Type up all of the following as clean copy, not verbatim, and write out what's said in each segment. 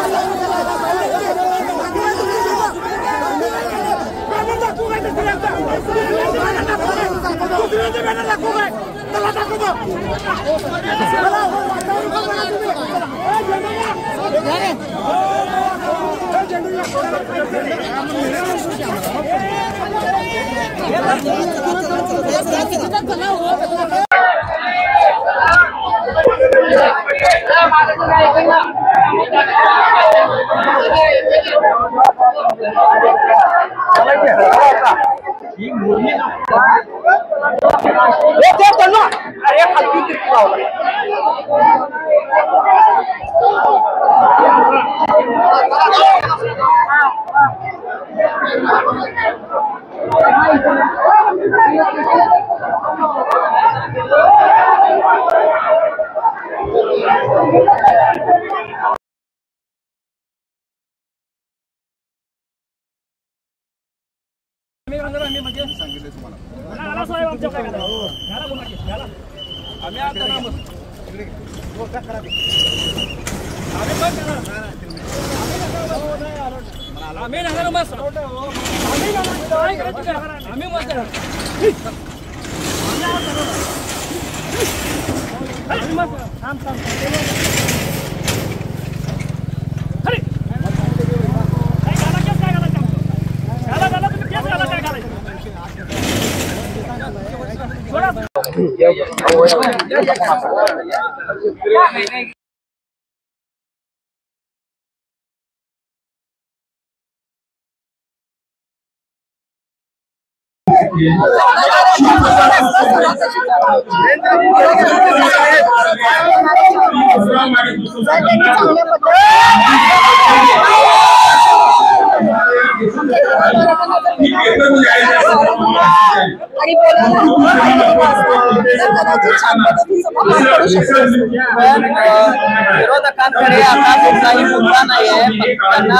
विरोधकांकडे आता कुठलाही मुद्दा नाही आहे, त्यांना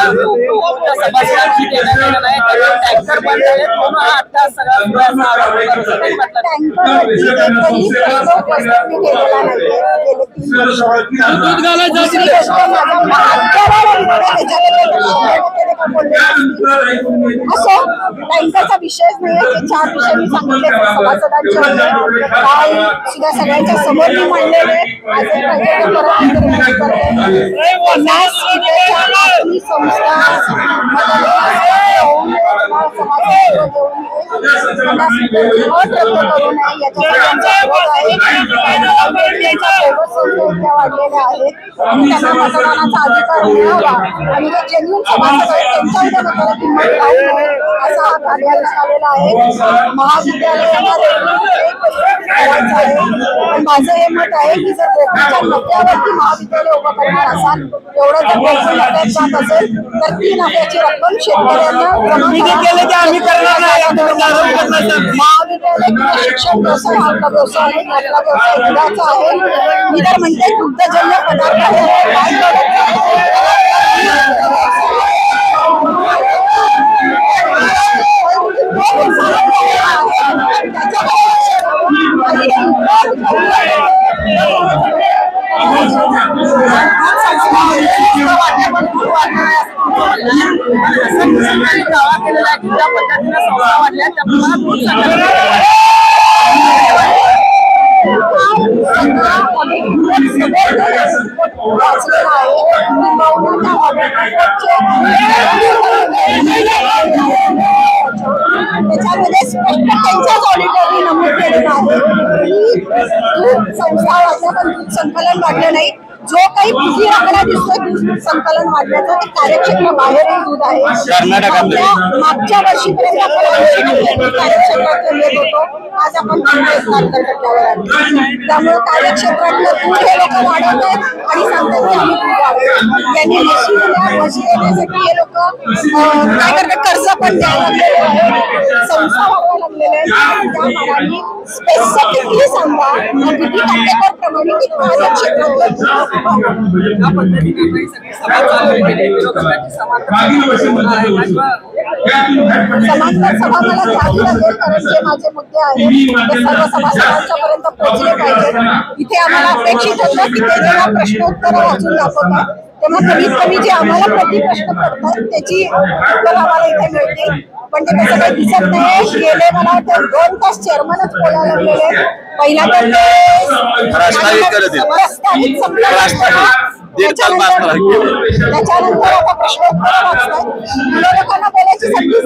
समस्यांची देणं नाही, टँकर बंद आहेत म्हणून हा अट्टा सगळा टँकरचा विषयच नाही आहे. 4 विषय मी सांगितले सभासदांचे सुद्धा सगळ्यांच्या समोर मी मांडलेले. वाढलेल्या आहेत आणि त्यांना मतदानाचा अधिकार मिळावा आणि जे जेन्युइन सभासद आहेत त्यांच्या मताला किंमत राहू नये असा हा कार्यादेश आलेला आहे. महाविद्यालयाला करायचं आहे. पण माझं हे मत आहे की जर कोकणच्या नफ्यावरती महाविद्यालय उभं करणार असाल, एवढं जर कोकण नफ्यात जात असेल तर ती नफ्याची रक्कम शेतकऱ्यांना महाविद्यालय किंवा शिक्षण व्यवसाय हा आपला व्यवसाय आहे, आपला व्यवसाय दुधाचा आहे. मी तर म्हणते दुग्धजन्य पदार्थ आहे. त्याच्यामध्ये स्पष्ट त्यांच्याच ऑडिटरनी नमूद केलेलं आहे की दूध संस्था वाढल्या पण दूध संकलन वाढलं नाही. जो काही बुद्धी आकडा दिसतोय दूध संकलन वाढल्याचं ते कार्यक्षेत्र बाहेरही दूध आहे. मागच्या वर्षीपर्यंत आपण कार्यक्षेत्रातून येत होतो, आज आपण 75% आलो. त्यामुळे कार्यक्षेत्रातलं दूध हे लोक वाढवत आहेत आणि सांगतात की आम्ही दूध वाढवतो. त्यांनी म्हशी देण्यासाठी हे लोक काय करतात, कर्ज पण द्यायला लागलेले आहेत, संस्था वाढवायला लागलेल्या आहेत. त्या मानाने स्पेसिफिकली सांगा किती टक्केवार प्रमाणे कार्यक्षेत्रातलं समांतर सभा मला घ्यावी लागेल, कारण जे माझे मुद्दे आहेत ते सर्व सभासदांच्या पर्यंत पोहोचले पाहिजेत. इथे आम्हाला अपेक्षित होतं की ते जेव्हा प्रश्नोत्तर वाचून दाखवतात तेव्हा कमीत कमी जे आम्हाला प्रतिप्रश्न पडतात त्याची उत्तर आम्हाला इथे मिळतील, पण ते तसं काही दिसत नाही. गेले मला वाटतं 2 तास चेअरमनच बोलायला लागलेले. पहिला तर ते प्रस्तावित संपलं, त्याच्यानंतर आता प्रश्नोत्तर वाचतात. विरोधकांना बोलायची संधीच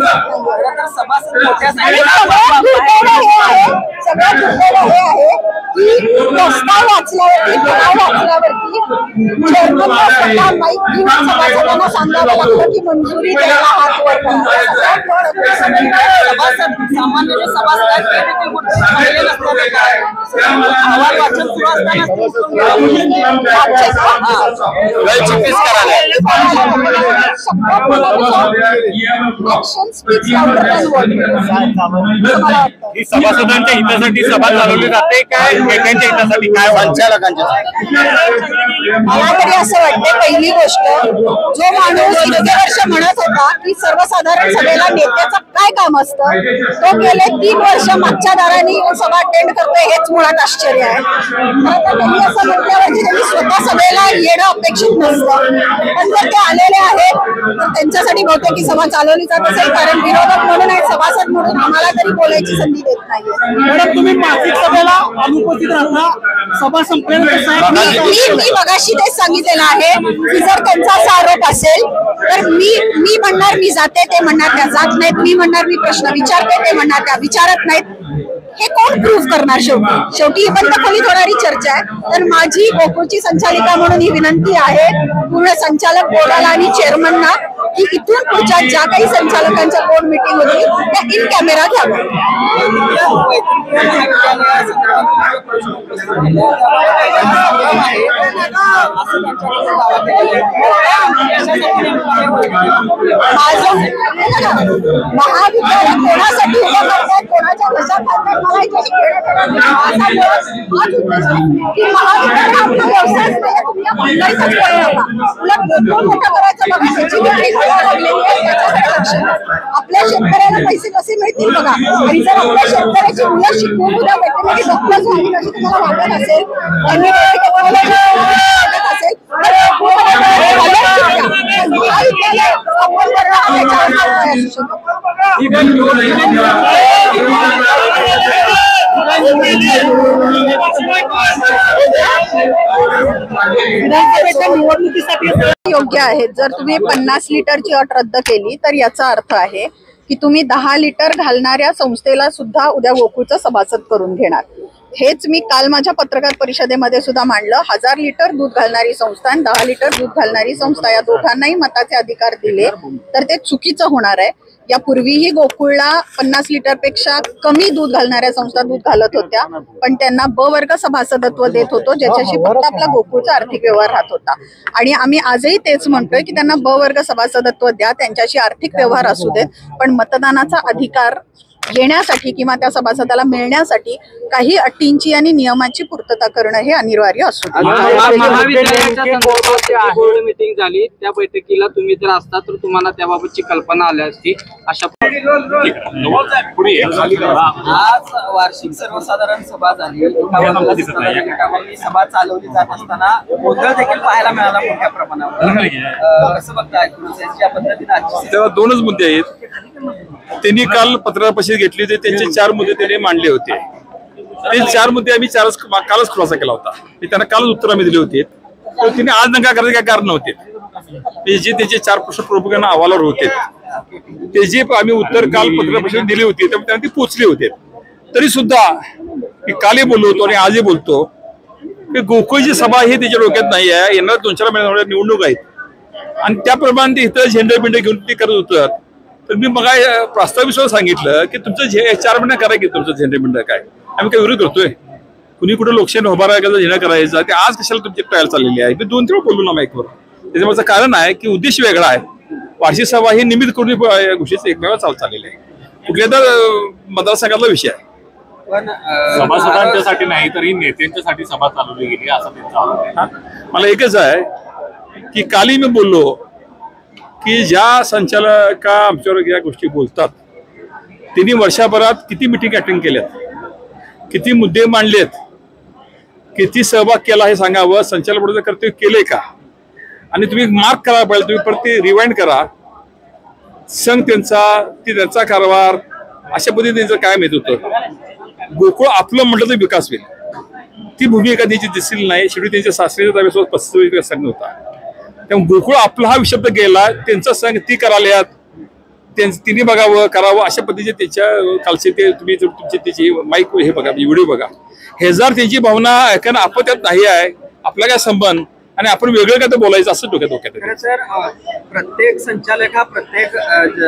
सगळ्यात दुर्दैव हे आहे की प्रस्ताव वाचल्यावरती, ठराव वाचल्यावरती चेअरमन माईक घेऊन सभासदांना सांगावं लागतं की मंजुरी द्यायला हात वर करा. सामान्य जे सभासद आहेत ते देखील अहवाल वाचन सुरू ही सभासदांच्या हितासाठी सभा चालवली जाते काय नेत्यांच्या हितासाठी काय संचालकांच्या? मला तरी असं वाटतं पहिली गोष्ट, जो माणूस इतके वर्ष म्हणत होता की सर्वसाधारण सभेला नेत्याचं काय काम असतं, तो गेले 3 वर्ष मागच्या दाराने येऊन सभा अटेंड करतोय हेच मुळात आश्चर्य आहे. त्यांनी असं म्हटल्यावरती त्यांनी स्वतः सभेला येणं अपेक्षित नसतं, पण जर ते आलेले आहेत तर त्यांच्यासाठी बहुतेक ही सभा चालवली जात असेल, कारण विरोधक म्हणून आणि सभासद म्हणून आम्हाला तरी बोलायची संधी देत नाहीये. मॅडम तुम्ही मासिक सभेला अनुपस्थित राहता, सभा संपल्यानंतर मी मगाशी तेच सांगितलेलं आहे की जर त्यांचा असा आरोप असेल तर मी म्हणणार मी जाते, ते म्हणणार त्या जात नाहीत, मी म्हणणार मी प्रश्न विचारते, ते म्हणणार त्या विचारत नाहीत. हे कोण प्रूव्ह करणार? शेवटी ही बंद खोलीत होणारी चर्चा आहे. तर माझी गोकुळची संचालिका म्हणून ही विनंती आहे पूर्ण संचालक बोर्डाला आणि चेअरमनना की इथून पुढच्या ज्या काही संचालकांच्या बोर्ड मिटिंग होती त्या इन कॅमेरा घ्याव्या. महाविद्यालय कोणासाठी उभं करतात, कोणाच्या कशा करतात, मला याच्याशी की महाविद्यालय आपला व्यवसायच नाही, तुम्ही या भांडायचाच करू नका. तुला मोठं करायचं बघा, त्याची वेगळी घडा लागलेली आहे, त्याच्याकडे लक्ष द्या. आपल्या शेतकऱ्याला पैसे कसे मिळतील बघा. आणि जर आपल्या शेतकऱ्याची मुलं शिकून उद्या वेटरनरी डॉक्टर झाली अशी तुम्हाला वाटत असेल, त्यांनी वाटत असेल तर महाविद्यालय आपण असू शकतो. विधानसभेच्या निवडणुकीसाठी योग्य आहे. जर तुम्ही 50 लिटरची अट रद्द केली तर याचा अर्थ आहे की तुम्ही 10 लिटर घालणाऱ्या संस्थेला सुद्धा उद्या गोकुळचं सभासद करून घेणार. हेच मी काल माझ्या पत्रकार परिषदेमध्ये सुद्धा मांडलं. 1000 लिटर दूध घालणारी संस्था आणि 10 लिटर दूध घालणारी संस्था या दोघांनाही मताचे अधिकार दिले तर ते चुकीचं होणार आहे. यापूर्वीही गोकुळला 50 लिटरपेक्षा कमी दूध घालणाऱ्या संस्था दूध घालत होत्या, पण त्यांना ब वर्ग सभासदत्व देत होतो, ज्याच्याशी फक्त आपला गोकुळचा आर्थिक व्यवहार राहत होता. आणि आम्ही आजही तेच म्हणतोय की त्यांना ब वर्ग सभासदत्व द्या, त्यांच्याशी आर्थिक व्यवहार असू देत, पण मतदानाचा अधिकार येण्यासाठी किंवा त्या सभासदाला मिळण्यासाठी काही अटींची आणि नियमांची पूर्तता करणं हे अनिवार्य असू दे. बोर्ड मीटिंग झाली, त्या बैठकीला तुम्ही जर असता तर तुम्हाला त्याबाबतची कल्पना आली असती. अशा आज वार्षिक सर्वसाधारण सभा झाली. सभा चालवली जात असताना गोंधळ देखील पाहायला मिळाला मोठ्या प्रमाणावर. कसं बघताय ज्या पद्धतीने? तेव्हा 2च मुद्दे आहेत. त्यांनी काल पत्रकार परिषद घेतली होती, त्यांचे 4 मुद्दे त्यांनी मांडले होते. ते 4 मुद्दे आम्ही कालच खुलासा केला होता. त्यांना कालच उत्तर आम्ही दिले होते. तर त्यांनी आज नका करायचे काय कारण नव्हते. ते जे त्याचे 4 प्रश्न प्रमुखांना अहवालावर होते ते जे आम्ही उत्तर काल पत्रकार परिषदेत दिली होती त्यामुळे ते पोचले होते. तरी सुद्धा मी कालही बोललो होतो आणि आजही बोलतो की गोकुळची सभा हे त्याच्या डोक्यात नाही आहे. येणार 2-4 महिन्यावर निवडणूक आहेत आणि त्याप्रमाणे ते इथं झेंडा बिंड घेऊन ते करत होतात. तर मी मग प्रस्तावित सांगितलं की तुमचं 4 महिने करा की तुमचं झेंडा बिंड काय, आम्ही काय विरोध करतोय? कुणी कुठे लोकशाही उभा राहायचा झेंडा करायचा ते आज कशाला तुमची ट्रायल चाललेली आहे? मी 2-3 बोललो ना माईकवर. त्याच्यामुळे कारण आहे की उद्देश वेगळा आहे. वार्षिक सभा ही निमित्त करून गोष्टीच एकमेव चाललेली आहे. कुठल्या तर मतदारसंघातला विषय आहे. पण सभासदांच्यासाठी नाही तरी नेत्यांच्यासाठी सभा चालवली गेली असं त्यांचं. मला एकच आहे की कालही मी बोललो की ज्या संचालका आमच्यावर या गोष्टी बोलतात त्यांनी वर्षभरात किती मिटिंग अटेंड केल्यात, किती मुद्दे मांडलेत, किती सहभाग केला हे सांगावं. संचालक बोर्डाचं कर्तव्य केलंय का? आणि तुम्ही मार्क करायला पाहिजे, तुम्ही परत ते रिवाइंड करा. संघ त्यांचा कारभार अशा पद्धतीने त्यांचं काय माहित होतं. गोकुळ आपलं म्हटलं तर विकास होईल, ती भूमिका त्यांची दिसली नाही. शेवटी त्यांच्या सासऱ्याच्या ताब्यासोबत 35 संघ होता. त्यामुळे गोकुळ आपला हा शब्द गेला, त्यांचा संघ ती करायला तिने बघावं करावं अशा पद्धतीचे त्याच्या कालचे ते तुम्ही तुमची त्याची माईक हे बघा, व्हिडिओ बघा. हे जर त्यांची भावना ऐकायला आपण त्यात नाही आहे, आपला काय संबंध आणि आपण वेगळं काय तर बोलायचं असं डोक्यात. खरं तर प्रत्येक संचालक हा प्रत्येक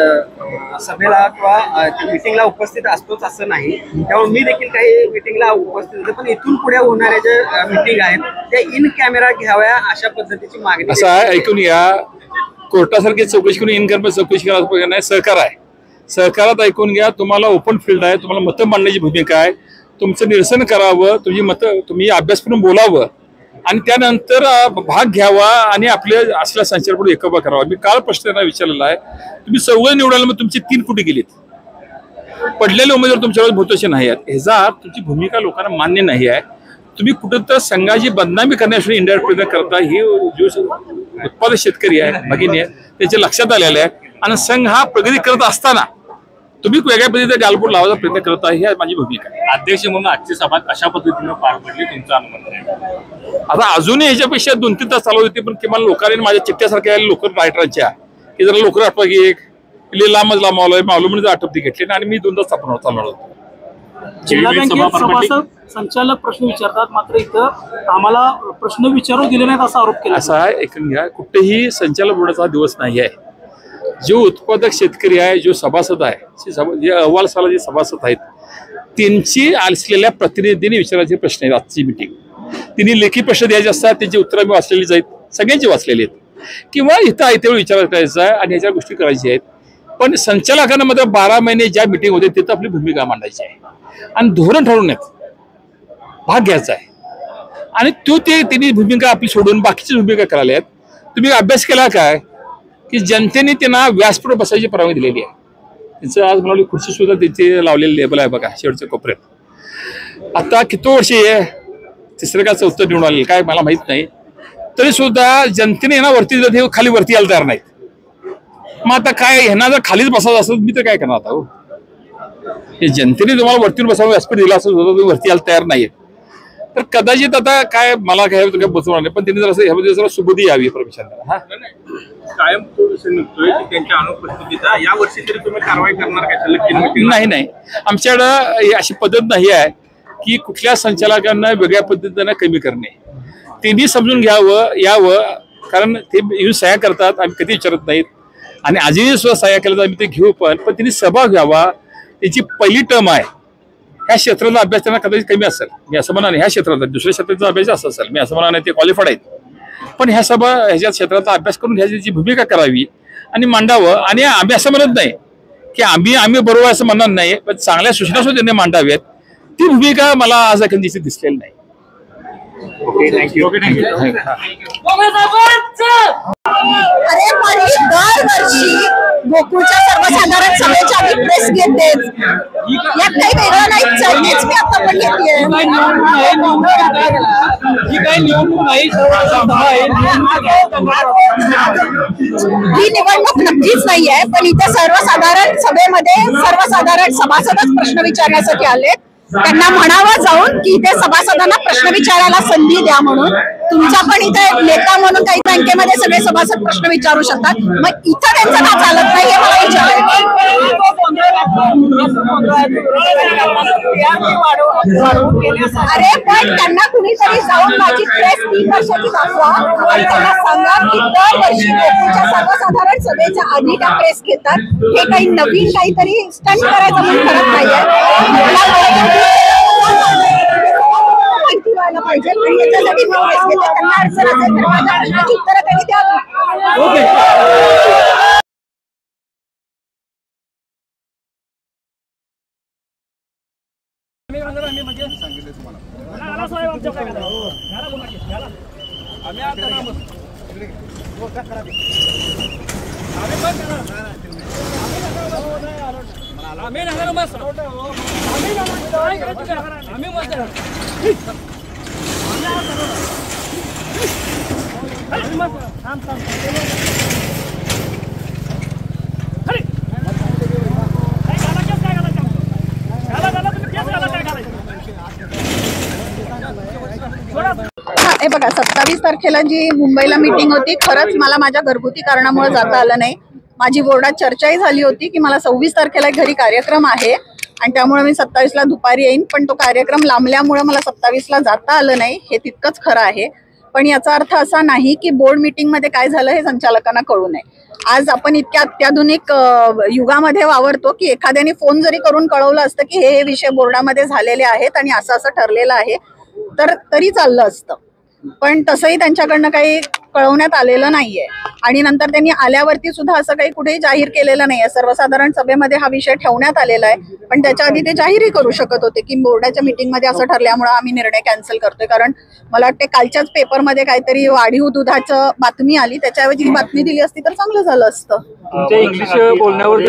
सभेला किंवा मिटिंगला उपस्थित असतोच असं नाही. त्यामुळे मी देखील काही मिटिंगला उपस्थित होते, पण इथून पुढे होणाऱ्या ज्या मिटिंग आहेत त्या इन कॅमेरा घ्याव्या अशा पद्धतीची मागणी असं आहे. ऐकून या, कोर्टासारखी चौकशी करून इन कॅमेरा चौकशी करायला नाही. सहकार आहे, सहकारात ऐकून घ्या. तुम्हाला ओपन फील्ड आहे, तुम्हाला मतं मांडण्याची भूमिका आहे. तुमचं निरसन करावं, तुमची मतं तुम्ही अभ्यास करून बोलावं आणि त्यानंतर भाग घ्यावा आणि आपल्या असल्या संचालकांकडून एकोपा करावा. मी काल प्रश्न त्यांना विचारलेला आहे, तुम्ही 14 निवडायला मग तुमचे 3 कुठे गेलेत? पडलेले उमेदवार तुमच्यावर बहुतांश नाही आहेत. ह्याचा तुमची भूमिका लोकांना मान्य नाही आहे. तुम्ही कुठं तर संघाची बदनामी करण्यासाठी इंडायरेक्ट प्रयत्न करता. ही जो उत्पादक शेतकरी आहे, भगिनी आहे, त्याच्या लक्षात आलेलं आहे. आणि संघ हा प्रगती करत असताना तुम्ही वेगळ्या पद्धतीने गालबोट लावायचा प्रयत्न करत आहे, ही माझी भूमिका आहे. अध्यक्ष म्हणून आजची सभा कशा पद्धतीने पार पडली तुमचा अनुमान आहे? आता अजूनही ह्याच्यापेक्षा 2-3 तास चालू होती, पण किमान लोकांनी माझ्या चिठ्ठ्यासारख्या लोक रायटरांच्या की जरा लोकर आठवा की लांबच लांबवलं मावलं म्हणजे आठवती घेतली आणि मी 2 तास चालणार होतो. जिल्हा बँकेत सभासद संचालक प्रश्न विचारतात, मात्र इथं आम्हाला प्रश्न विचारू दिले नाहीत असा आरोप केला. असा आहे, ऐकून घ्या, कुठेही संचालक बोर्डाचा दिवस नाही आहे. जो उत्पादक शेतकरी आहे, जो सभासद आहे, जे अहवाल साला जे सभासद आहेत, त्यांची असलेल्या प्रतिनिधींनी विचारायचे प्रश्न आहेत. आजची मिटिंग तिने लेखी प्रश्न द्यायचे असतात, त्याची उत्तरं मी वाचलेलीच आहेत, सगळ्यांची वाचलेली आहेत. किंवा इथं आहे तेवढं विचार करायचा आहे आणि ह्याच्या गोष्टी करायच्या आहेत. पण संचालकांना मात्र 12 महिने ज्या मिटिंग होते तिथं आपली भूमिका मांडायची आहे आणि धोरण ठरवून भाग घ्यायचा आहे. आणि त्यांनी भूमिका आपली सोडून बाकीची भूमिका करायला आहेत. तुम्ही अभ्यास केला काय की जनतेने त्यांना व्यासपीठावर बसायची परवानगी दिलेली आहे. त्यांचं आज म्हणाली खुर्ची सुद्धा त्यांची लावलेली लेबल आहे बघा शेवटच्या कोपऱ्यात. आता किती वर्ष आहे, 3रं का 4थं निवडून आलेलं काय मला माहित नाही, तरी सुद्धा जनतेने यांना वरती जात खाली वरती यायला तयार नाहीत. मग आता काय ह्यांना जर खालीच बसायचं असेल मी तर काय करणार आता? हो, हे जनतेने तुम्हाला वरतीवर बसावं व्यासपीठ दिलं असं तुम्ही वरती यायला तयार नाहीये, तर कदाचित आता काय मला काय बसवणार नाही. पण त्यांनी जर असं ह्यामध्ये जरा सुबुधी यावी परमिशन. कायम तो विषय निघतोय की त्यांच्या अनुपस्थितीचा यावर्षी तरी तुम्ही कारवाई करणार काय? नाही, आमच्याकडं अशी पद्धत नाही आहे की कुठल्या संचालकांना वेगळ्या पद्धतीनं कमी करणे. त्यांनी समजून यावं, कारण ते येऊन सह्या करतात, आम्ही कधी विचारत नाहीत आणि आजही सुद्धा सह्या केल्या तर आम्ही ते घेऊ. पण त्यांनी सभा घ्यावा, त्यांची पहिली टर्म आहे. ह्या क्षेत्राचा अभ्यास त्यांना कदाचित कमी असेल, मी असं म्हणा नाही. ह्या क्षेत्राचा दुसऱ्या क्षेत्राचा अभ्यास जास्त असेल, मी असं म्हणा नाही, ते क्वालिफाईड आहेत. पण ह्या ह्याच्या क्षेत्राचा अभ्यास करून ह्याची भूमिका करावी आणि मांडावं. आणि आम्ही असं म्हणत नाही की आम्ही बरोबर असं म्हणणार नाही, पण चांगल्या सूचना सुद्धा त्यांनी मांडाव्यात. ती भूमिका मला आज एखादी दिसलेली नाही. थँक्यू. अरे पण ही दरवर्षी गोकुळच्या सर्वसाधारण सभेच्या आम्ही प्रेस घेते, यात काही वेगळं नाही. चर्चेच मी आता पण घेते. ही निवडणूक नक्कीच नाही आहे, पण इथे सर्वसाधारण सभेमध्ये सर्वसाधारण सभासदच प्रश्न विचारण्यासाठी आले. त्यांना म्हणावं जाऊन की इथे सभासदांना प्रश्न विचारायला संधी द्या म्हणून. तुमचा पण इथे नेता म्हणून काही बँकेमध्ये सगळे सभासद प्रश्न विचारू शकतात, मग इथं त्यांचं का चालत नाही हे मला विचारायचं. अरे पण त्यांना कुणीतरी जाऊन माझी प्रेस 3 वर्षाची दाखवा आणि त्यांना सांगा की दरवर्षी गोकुळच्या सर्वसाधारण सभेच्या आधी त्या प्रेस घेतात. हे काही नवीन काहीतरी स्टंट करायचं म्हणून करत नाहीये. माहिती व्हायला पाहिजे आणि याच्यासाठी मी प्रेस घेते. त्यांना अडचण असेल तर माझ्या प्रश्नाची उत्तरं त्यांनी द्यावी. आम्ही हे बघा 27 तारखेला जी मुंबईला मीटिंग होती, खरंच मला माझ्या घरगुती कारणामुळे जाता आलं नाही. माझी बोर्डात चर्चाही झाली होती की मला 26 तारखेला घरी कार्यक्रम आहे आणि त्यामुळे मी 27ला दुपारी येईन, पण तो कार्यक्रम लांबल्यामुळे मला 27ला जाता आलं नाही. हे तितकंच खरं आहे, पण याचा अर्थ असा नाही की बोर्ड मीटिंग मध्ये काय झालं हे संचालकांना कळू नये. आज आपण इतक्या अत्याधुनिक युगामध्ये वावरतो की एखाद्याने फोन जरी करून कळवलं असतं की हे विषय बोर्डामध्ये झालेले आहेत आणि असं असं ठरलेलं आहे तर तरी चाललं असतं, पण तसंही त्यांच्याकडनं काही कळवण्यात आलेलं नाहीये. आणि नंतर त्यांनी आल्यावरती सुद्धा असं काही कुठेही जाहीर केलेलं नाहीये. सर्वसाधारण सभेमध्ये हा विषय ठेवण्यात आलेला आहे, पण त्याच्या आधी ते जाहीरही करू शकत होते की बोर्डाच्या मीटिंगमध्ये असं ठरल्यामुळे आम्ही निर्णय कॅन्सल करतोय. कारण मला वाटते कालच्याच पेपरमध्ये काहीतरी वाढीव दुधाचं बातमी आली, त्याच्याऐवजी ही बातमी दिली असती तर चांगलं झालं असतं. इंग्लिश बोलण्यावर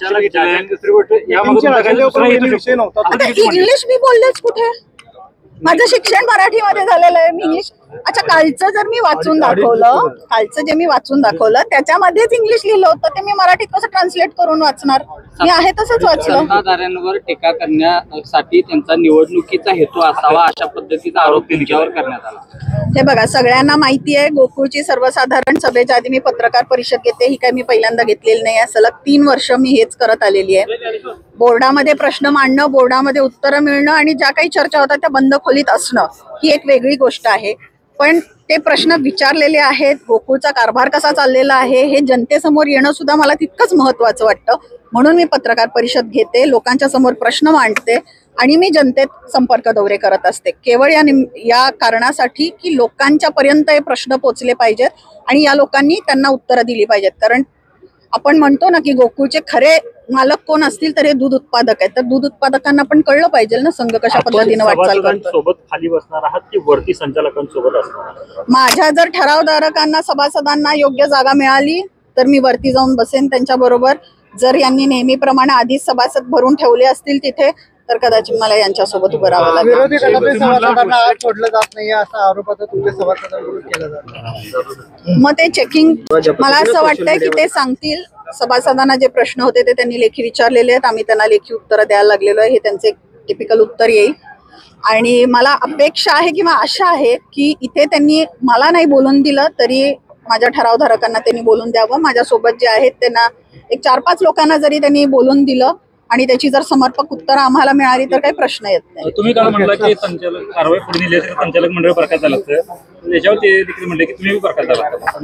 इंग्लिश मी बोललेच कुठे? माझं शिक्षण मराठीमध्ये झालेलं आहे. मी इंग्लिश अच्छा कालचं जर मी वाचून दाखवलं, कालचं जे मी वाचून दाखवलं त्याच्यामध्येच इंग्लिश लिहिलं होतं, ते मी मराठीत कसं ट्रान्सलेट करून वाचणार? मी आहे तसंच वाचलं. सत्ताधाऱ्यांवर टीका करण्यासाठी त्यांचा निवडणुकीचा हेतू असावा अशा पद्धतीचा आरोप त्यांच्यावर करण्यात आला. हे बघा, सगळ्यांना माहिती आहे गोकुळची सर्वसाधारण सभेच्या आधी मी पत्रकार परिषद घेते, ही काही मी पहिल्यांदा घेतलेली नाही आहे. सलग 3 वर्ष मी हेच करत आलेली आहे. बोर्डामध्ये प्रश्न मांडणं, बोर्डामध्ये उत्तरं मिळणं आणि ज्या काही चर्चा होतात त्या बंद खोलीत असणं ही एक वेगळी गोष्ट आहे. पण ते प्रश्न विचारलेले आहेत, गोकुळचा कारभार कसा चाललेला आहे हे जनतेसमोर येणं सुद्धा मला तितकंच महत्वाचं वाटतं. म्हणून मी पत्रकार परिषद घेते, लोकांच्या समोर प्रश्न मांडते आणि मी जनतेत संपर्क दौरे करत असते, केवळ या कारणासाठी की लोकांच्या पर्यंत हे प्रश्न पोहोचले पाहिजेत आणि या लोकांनी त्यांना उत्तरं दिली पाहिजेत. कारण आपण म्हणतो ना की गोकुळचे खरे मालक कोण असतील तर हे दूध उत्पादक आहेत, तर दूध उत्पादकांना पण कळलं पाहिजे ना संघ कशा पद्धतीने वाटचाल करतो. सोबत खाली बसणार आहात की वरती संचालकांसोबत असणार? माझ्या जर ठरावधारकांना सभासदांना योग्य जागा मिळाली तर मी वरती जाऊन बसेन त्यांच्या बरोबर. जर यांनी नेहमीप्रमाणे आधीच सभासद भरून ठेवले असतील तिथे तर कदाचित मला यांच्यासोबत उभं राहावं लागेल. विरोधी गटातील सभासदांना आज सोडलं जात नाही असा आरोप आता तुमच्या सभासदांकडून केला जातो. मग ते चेकिंग मला असं वाटतंय की ते सांगतील. सभासदांना जे प्रश्न होते ते त्यांनी लेखी विचारलेले आहेत, आम्ही त्यांना लेखी उत्तरं द्यायला लागलेलो आहे. हे त्यांचे एक टिपिकल उत्तर येईल आणि मला अपेक्षा आहे किंवा आशा आहे की इथे त्यांनी मला नाही बोलून दिलं तरी माझ्या ठरावधारकांना त्यांनी बोलून द्यावं. माझ्यासोबत जे आहेत त्यांना एक 4-5 लोकांना जरी त्यांनी बोलून दिलं आणि त्याची जर समर्पक उत्तर आम्हाला मिळाली तर काही प्रश्न येत नाही. तुम्ही काल म्हटलं की संचालक कारवाई पुढे नेली असेल संचालक मंडळ बरखास्त झालं असतं, त्याच्यावर ते देखील म्हणले की तुम्ही बरखास्त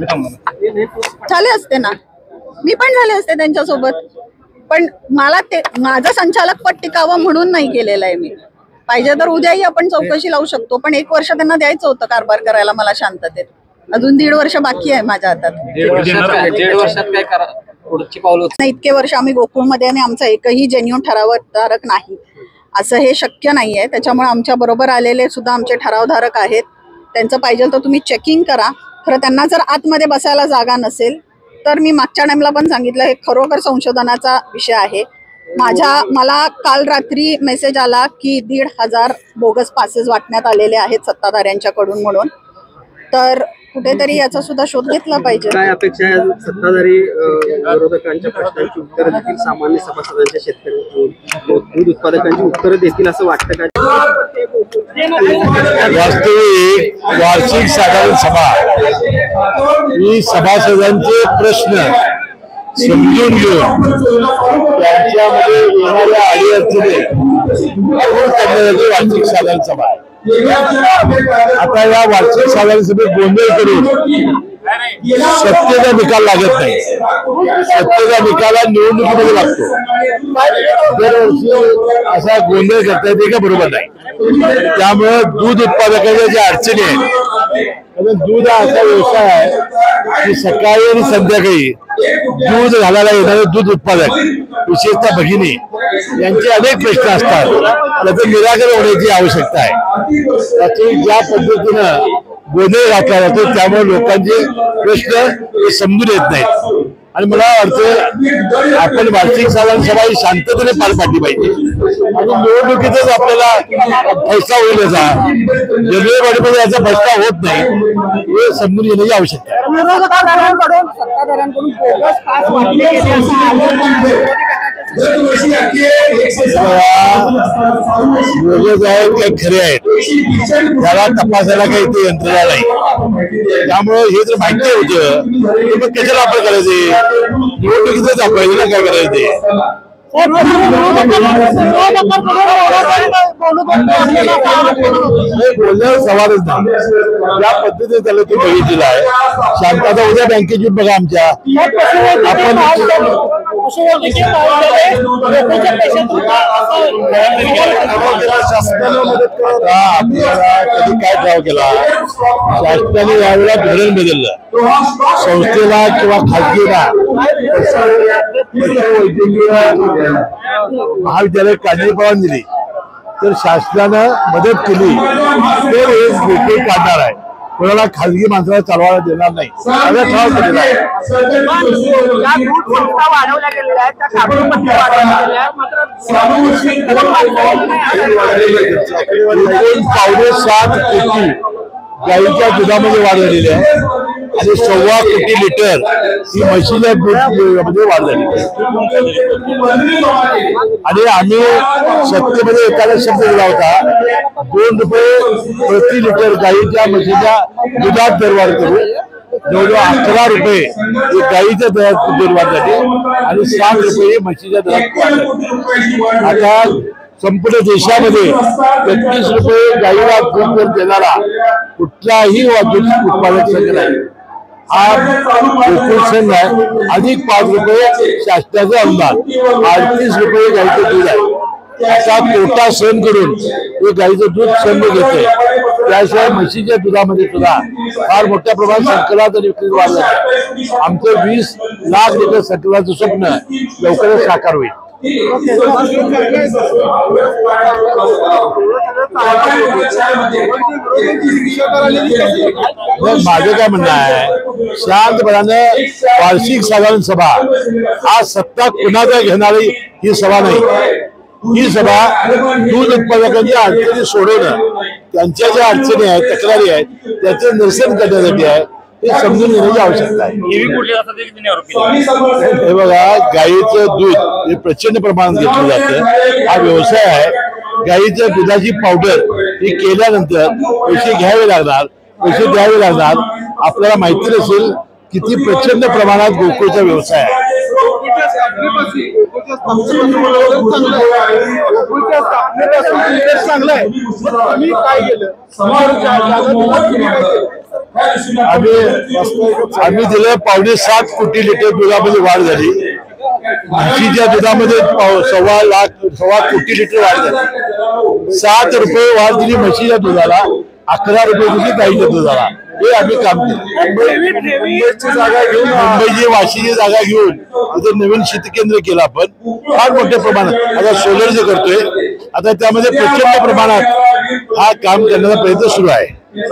झाला झाले असते ना, मी पण झाले असते त्यांच्यासोबत, पण मला ते माझं संचालक पद टिकावं म्हणून नाही केलेलं आहे मी. पाहिजे तर उद्याही आपण चौकशी लावू शकतो, पण 1 वर्ष त्यांना द्यायचं होतं कारभार करायला मला शांततेत. अजून 1.5 वर्ष बाकी आहे माझ्या हातात. 1.5 वर्षात काय करा पुढची पाऊल नाही. इतके वर्ष आम्ही गोकुळमध्ये आणि आमचा एकही जेन्युइन ठरावधारक नाही असं हे शक्य नाहीये. त्याच्यामुळे आमच्या बरोबर आलेले सुद्धा आमचे ठरावधारक आहेत. त्यांचं पाहिजे तर तुम्ही चेकिंग करा. खरं त्यांना जर आतमध्ये बसायला जागा नसेल तर मी मागच्या टाइमला पण सांगितलं हे खरोखर संशोधनाचा विषय आहे. मला काल रात्री मेसेज आला की 1,500 बोगस पासेस वाटण्यात आलेले आहेत सत्ताधाऱ्यांच्याकडून म्हणून. तर कुठेतरी याचा सुद्धा शोध घेतला पाहिजे. काय अपेक्षा आहे सत्ताधारी विरोधकांच्या प्रश्नांची उत्तरं देतील, सामान्य सभासदांच्या शेतकरी दूध उत्पादकांची उत्तरं देतील असं वाटतं का? वास्तविक वार्षिक साधारण सभा ही सभासदांचे प्रश्न समजून घेऊन त्यांच्यामध्ये येणाऱ्या अडीअडचणी दूर करण्यासाठी वार्षिक साधारण सभा आहे. आता या वार्षिक साधारण सभेत गोंधळ करून सत्तेचा निकाल लागत नाही. सत्तेचा निकाल हा निवडणुकीमध्ये लागतो. दरवर्षी असा गोंधळ करता येते का? बरोबर नाही. त्यामुळे दूध उत्पादकाच्या ज्या अडचणी आहेत, कारण दूध हा असा व्यवसाय आहे की सकाळी आणि संध्याकाळी दूध घालायला येणारे दूध उत्पादक विशेषतः भगिनी यांचे अनेक प्रश्न असतात. त्याचं निराकरण होण्याची आवश्यकता आहे. त्याची ज्या पद्धतीनं गोंधळ घातला जातो त्यामुळे लोकांचे प्रश्न हे समजून येत नाहीत आणि मला वाटतं आपण वार्षिक साधारण सभा ही शांततेने पार पाडली पाहिजे आणि निवडणुकीतच आपल्याला फैसला होईल याचा जनतेमध्ये याचा फैसला होत नाही हे समजून घेण्याची आवश्यकता आहे. विरोधकांकडून सत्ताधाऱ्यांकडून बोगस पास वाटले गेले असा आरोप बोगस आहेत काही खरे आहेत त्याला तपासायला काही इथे यंत्रणा नाही. त्यामुळे हे जर माहिती होतं तर मग कशाला आपण करायचे निवडणुकीतच आपण काय करायचे. बोलण्यावर सवालच नाही. या पद्धतीने त्याला ते बघितलेलं आहे. शांतता उद्या बँकेची बघा आमच्या आपण शासनाला मदत करत आपल्याला कधी काय ठराव केला शासनाने यावेळेला धोरण बदललं संस्थेला किंवा खाजगीला वैद्यकीय महाविद्यालय काढण्याची परवानगी दिली तर शासनानं मदत केली तर हे गोकुळ काढणार आहे. कोणाला खाजगी माणसाला चालवायला देणार नाही सगळं ठराव केलेला आहे. वाढवल्या गेलेल्या आहेत त्या कागदपत्रे वाढवल्या गेल्या आहेत मात्र 7.5 कोटी गाईच्या दुधामध्ये वाढ झालेली आहे आणि 1.25 कोटी लिटर ही म्हशीच्या दूध वाढ झाली आणि आम्ही सत्तेमध्ये एखादा शब्द दिला होता 2 रुपये प्रति लिटर गाईच्या म्हशीच्या दुधात दरवाढ करू. जवळजवळ 11 रुपये ही गाईच्या दरात दरवाढ झाली आणि 7 रुपये म्हशीच्या दरात वाढ झाली. आता संपूर्ण देशामध्ये 33 रुपये गाईला दूध देणारा कुठलाही दूध उत्पादक संघ नाही. हा गोकुळ संघ आहे. अधिक 5 रुपये शासनाचं अनुदान 38 रुपये गाईचं दूध आहे. असा तोटा सहन करून हे गाईचं दूध संघ घेतोय. त्याशिवाय म्हशीच्या दुधामध्ये सुद्धा फार मोठ्या प्रमाणात संकलात आणि विक्री वाढ झाली. आमचं 20 लाख लिटर संकलाचं स्वप्न लवकरच साकार होईल. माझं काय म्हणणं आहे शांतपणाने वार्षिक साधारण सभा हा सत्ता कुणाचा घेणारी ही सभा नाही. ही सभा दूध उत्पादकांच्या अडचणी सोडवणं त्यांच्या ज्या अडचणी आहेत तक्रारी आहेत त्याचं निरसन करण्यासाठी आहे. हे समजून घेण्याची आवश्यकता आहे. हे बघा गाईचं दूध हे प्रचंड प्रमाणात घेतलं जातं. हा व्यवसाय आहे. गाईच्या दुधाची पावडर ही केल्यानंतर पैसे घ्यावे लागणार पैसे द्यावे लागणार. आपल्याला माहिती नसेल किती प्रचंड प्रमाणात गोकुळचा व्यवसाय आहे. चांगलं आहे. काय केलं आम्ही दिलं 7.5 कोटी लिटर दुधामध्ये वाढ झाली. म्हशीच्या दुधामध्ये 1.25 कोटी लिटर वाढ झाली. 7 रुपये वाढ दिली म्हशीच्या दुधाला 11 रुपये दिली गाईच्या दुधाला. हे आम्ही काम केलं. मुंबईची जागा घेऊन मुंबईची वाशीची जागा घेऊन तिथे नवीन शेतकेंद्र केलं आपण फार मोठ्या प्रमाणात. आता सोलरचं करतोय. आता त्यामध्ये प्रचंड प्रमाणात हा काम करण्याचा प्रयत्न सुरू आहे.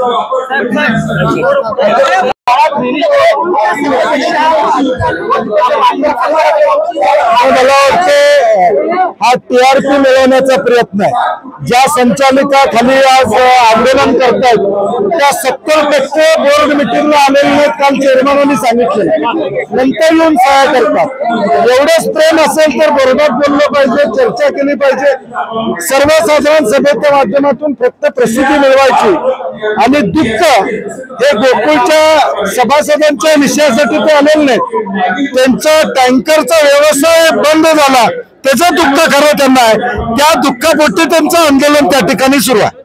मला वाटतं हा TRP मिळवण्याचा प्रयत्न आहे. ज्या संचालिका खाली आज आंदोलन करतात त्या 70% बोर्ड मिटिंगला आलेले नाहीत. काल चेअरमॅनांनी सांगितलं नंतर येऊन सहाय्य करतात. एवढंच प्रेम असेल तर बरोबर बोललं पाहिजे चर्चा केली पाहिजे. सर्वसाधारण सभेच्या माध्यमातून फक्त प्रसिद्धी मिळवायची आणि दुःख हे गोकुळच्या सभासदांच्या विषयासाठी ते आलेले नाहीत. त्यांचा टँकरचा व्यवसाय बंद झाला त्याचं दुःख खरं त्यांना आहे. त्या दुःखापोटी त्यांचं आंदोलन त्या ठिकाणी सुरू आहे.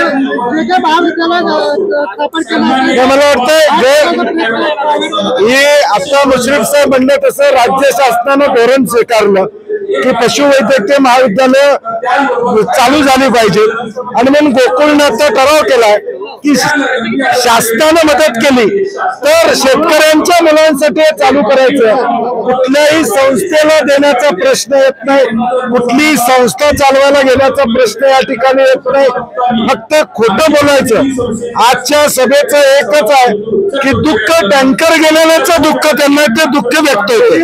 मला वाटतं हे आता मुश्रीफ साहेब म्हणलं तसं राज्य शासनानं धोरण स्वीकारलं की पशुवैद्यकीय महाविद्यालय चालू झाली पाहिजे आणि म्हणून गोकुळने आता ठराव केलाय की शासनानं मदत केली तर शेतकऱ्यांच्या मुलांसाठी हे चालू करायचं. कुठल्याही संस्थेला देण्याचा प्रश्न येत नाही, कुठलीही संस्था चालवायला गेल्याचा प्रश्न या ठिकाणी येत नाही. फक्त खोटं बोलायचं. आजच्या सभेचं एकच आहे की दुःख टँकर गेलेल्याचं दुःख त्यांना ते दुःख व्यक्त होते.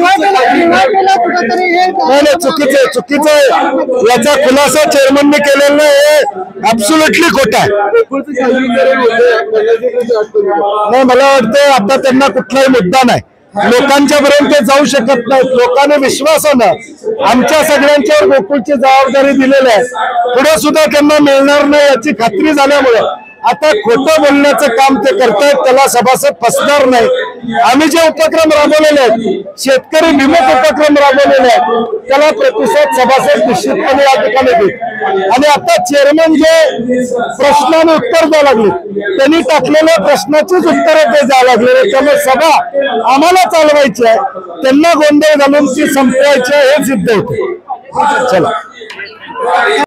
नाही चुकीचं आहे. याचा खुलासा चेअरमनने केलेला हे ऍब्सोल्युटली खोटा आहे. नाही मला वाटतं आता त्यांना कुठलाही मुद्दा नाही, लोकांच्या पर्यंत जाऊ शकत नाहीत. लोकांनी विश्वासानं आमच्या सगळ्यांच्यावर गोकुळची जबाबदारी दिलेली आहे. पुढे सुद्धा त्यांना मिळणार नाही याची खात्री झाल्यामुळे आता खोटं बोलण्याचं काम ते करतायत. त्याला सभासद फसणार नाही. आम्ही जे उपक्रम राबवलेले आहेत, शेतकरी विमुख उपक्रम राबवलेले आहेत, त्याला प्रतिसाद सभासद निश्चितपणे या ठिकाणी देईल. आणि आता चेअरमन जे प्रश्नाने उत्तर द्यायला लागले, त्यांनी टाकलेल्या प्रश्नाचीच उत्तरं ते द्यायला लागलेले. त्यामुळे सभा आम्हाला चालवायची आहे, त्यांना गोंधळ घालून ती संपवायची आहे हे सिद्ध होते. चला.